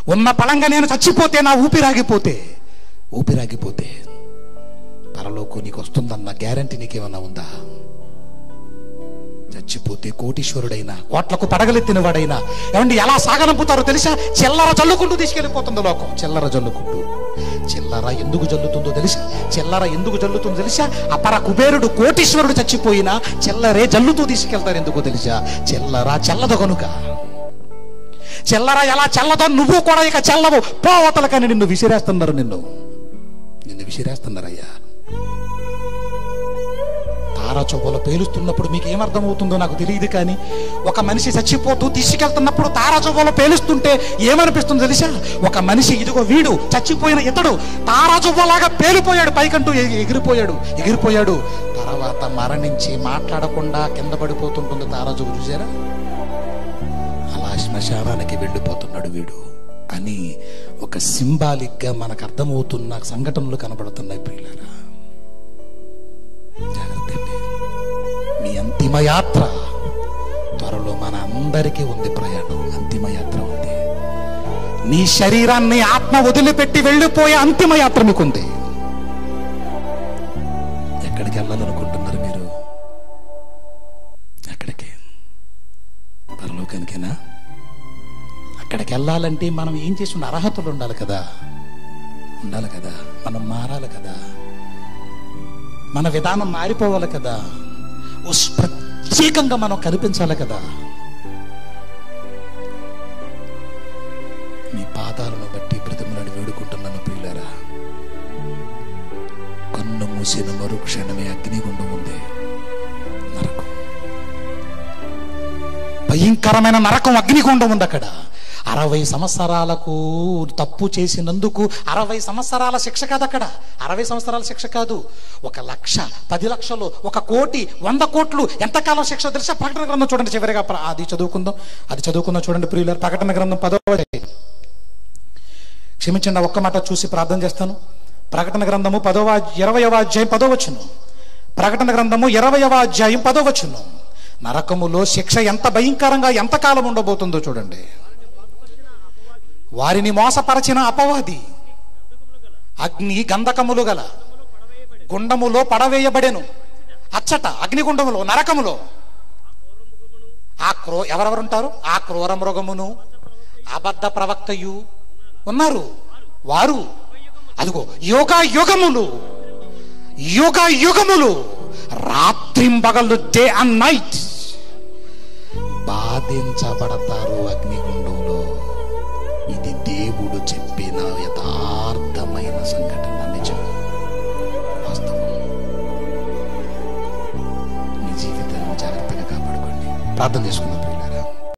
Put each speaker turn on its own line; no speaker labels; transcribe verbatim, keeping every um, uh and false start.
ఉన్న పళంగా నేను చచ్చిపోతే, నా ఊపిరాగిపోతే ఊపిరాగిపోతే పరలోకం నీకు వస్తుందన్న గ్యారంటీ నీకేమన్నా ఉందా? చచ్చిపోతే కోటీశ్వరుడైనా, కోట్లకు పడగలెత్తిన వాడైనా ఏమండి ఎలా సాగనంపుతారో తెలుసా? చిల్లర జల్లుకుంటూ తీసుకెళ్ళిపోతుంది లోకం. చిల్లర జల్లుకుంటూ. చిల్లర ఎందుకు జల్లుతుందో తెలుసా? చిల్లర ఎందుకు జల్లుతుందో తెలుసా? అపర కుబేరుడు కోటీశ్వరుడు చచ్చిపోయినా చిల్లరే జల్లుతూ తీసుకెళ్తారు. ఎందుకో తెలుసా? చిల్లర చల్లదు కనుక. చిల్లర ఎలా చల్లదో నువ్వు కూడా ఇక చల్లవు, పోవతలకని నిన్ను విసిరేస్తున్నారు. నిన్ను నిన్ను విసిరేస్తున్నారయ్యా. తారాచొవ్వలో పేలుస్తున్నప్పుడు మీకు ఏమర్థమవుతుందో నాకు తెలియదు, కానీ ఒక మనిషి చచ్చిపోతూ తీసుకెళ్తున్నప్పుడు తారాచొవ్వలో పేలుస్తుంటే ఏమనిపిస్తుందో తెలుసా? ఒక మనిషి, ఇదిగో వీడు చచ్చిపోయిన ఇతడు తారాచొవ్వలాగా పేలిపోయాడు, పైకంటూ ఎగిరిపోయాడు ఎగిరిపోయాడు తర్వాత మరణించి మాట్లాడకుండా కింద పడిపోతుంటుంది తారాచొవ్వ. చూసారా? అలా శ్మశానానికి వెళ్ళిపోతున్నాడు వీడు అని ఒక సింబాలిక్ గా మనకు అర్థమవుతున్న సంఘటనలు కనబడుతున్నాయి. ప్రియులారా, జాగ్రత్త. మీ అంతిమ యాత్ర త్వరలో మన అందరికీ ఉంది. ప్రయాణం, అంతిమ యాత్ర ఉంది. నీ శరీరాన్ని ఆత్మ వదిలిపెట్టి వెళ్ళిపోయే అంతిమ యాత్ర మీకుంది. ఎక్కడికి వెళ్ళాలనుకుంటున్నారు మీరు? ఎక్కడికి? పరలోకానికేనా? అక్కడికి వెళ్ళాలంటే మనం ఏం చేసి ఉన్న అర్హతలు ఉండాలి కదా, ఉండాలి కదా. మనం మారాలి కదా, మన విధానం మారిపోవాలి కదా, ప్రత్యేకంగా మనం కనిపించాలి కదా. మీ పాదాలను బట్టి బ్రతిమలాడి వేడుకుంటున్నాను ప్రియులారా. కన్ను మూసిన మరుక్షణమే అగ్నిగుండం ఉంది, నరకం, భయంకరమైన నరకం, అగ్నిగుండం ఉంది అక్కడ. అరవై సంవత్సరాలకు తప్పు చేసినందుకు అరవై సంవత్సరాల శిక్ష కాదు అక్కడ. అరవై సంవత్సరాల శిక్ష కాదు, ఒక లక్ష, పది లక్షలు, ఒక కోటి, వంద కోట్లు, ఎంతకాలం శిక్ష తెలుసా? ప్రకటన గ్రంథం చూడండి చివరిగా, అది చదువుకుందాం అది చదువుకుందాం చూడండి ప్రియులారా. ప్రకటన గ్రంథం పదవ అధ్యాయం, క్షమించండి ఒక్క మాట చూసి ప్రార్థన చేస్తాను. ప్రకటన గ్రంథము పదవ ఇరవయవ అధ్యాయం పదో వచనం. ప్రకటన గ్రంథము ఇరవయవ అధ్యాయం పదో వచనం. నరకములో శిక్ష ఎంత భయంకరంగా ఎంతకాలం ఉండబోతుందో చూడండి. వారిని మోసపరచిన అపవాది అగ్ని గంధకములు గల గుండములో పడవేయబడెను. అచ్చట అగ్నిగుండములో, నరకములో ఆ క్రో ఎవరెవరుంటారు? ఆ క్రూర మృగమును అబద్ధ ప్రవక్తయు ఉన్నారు. వారు అదిగో యుగ యుగములు యుగ యుగములు రాత్రింబగళ్ళు, డే అండ్ నైట్ బాధించబడతారు అగ్నిగుండంలో. ఇది దేవుడు చెప్పిన యథార్థమైన సంఘటన, నిజం, వాస్తవం. మీ జీవితాన్ని జాగ్రత్తగా కాపాడుకోండి. ప్రార్థన చేసుకుందాం.